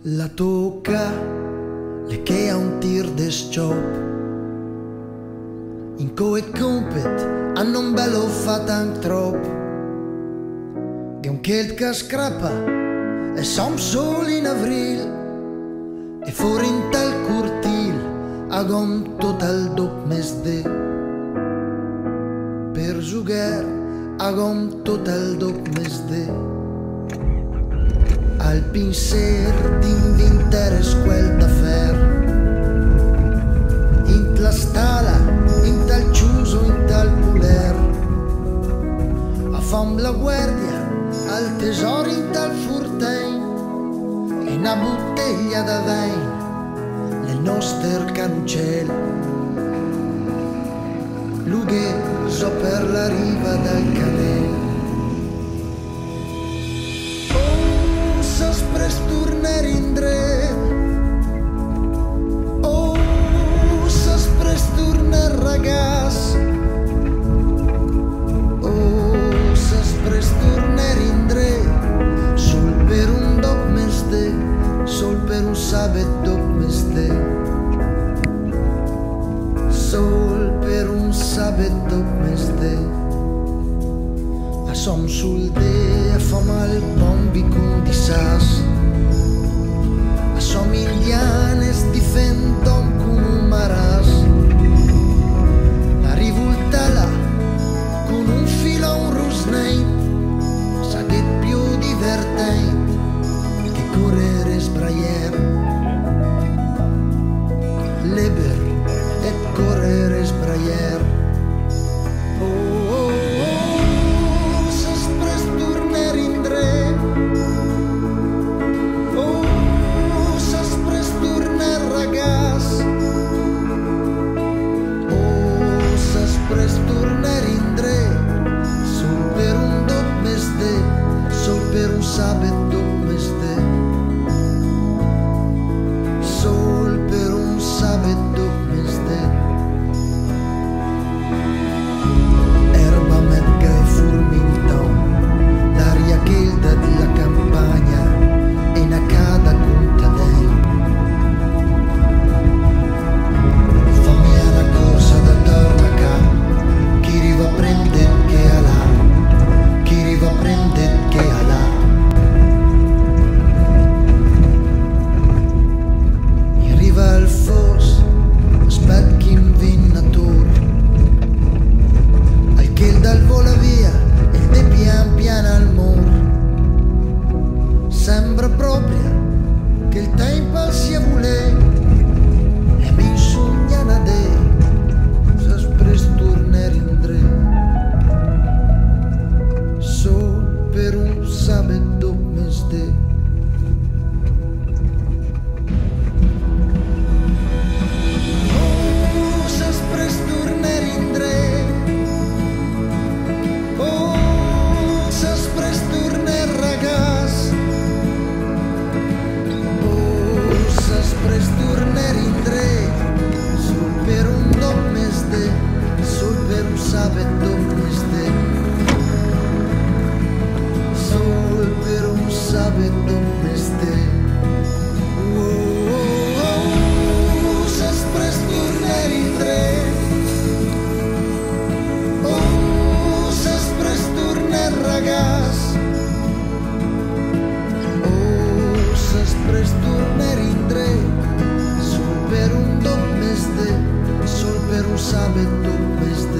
La tocca le che ha un tir de stop in coe compet hanno un bello fa tank trop che un kelt che scrappa e som sol in avril e fuori in tal curtil agom total dop mes de per jugar agom total dop mes de al pincer d'inventare squel d'affair in la stala, in tal chiuso, in tal puler a fam la guardia al tesoro in tal furtain e una bottiglia da vin nel nostro canucel lugheso per la riva del canale. Pres tornar indret oh, ses pres tornar ragàs oh, ses pres tornar indret sol per un dop més de sol per un sabet dop més de sol per un sabet dop més de a som sul de a fam al bombi condissàs somiglianes difendon con un maras la rivoltala con un filo a un rusnei sa che più divertente che correre sbraier leber e correre sbraier oh, oh, oh, ses pres tornar indret pres tornar indret sol per un dop més de sol per un sabet dop més de sol per un sabet dop més de erba metga e furmintau l'aria calda della campagna e una cada contadell fammi alla corsa da torna a casa chi riva prende che ha là chi riva prende che ha là in riva al fos aspet chi invinnatur al che il dal vola via e il de pian pian al mur sembra proprio che il tempo sia volè e mi sognana de ses pres tornar indret sol per un sabet dop més de oh, ses pres tornar indret oh, ses pres tornar ragàs oh, ses pres tornar indret sol per un dop més de sol per un sabet dop més de sol per un sabet dop més de oh, oh, oh, ses pres tornar indret oh, ses pres tornar ragàs oh, ses pres tornar indret sol per un dop més de sol per un sabet dop més de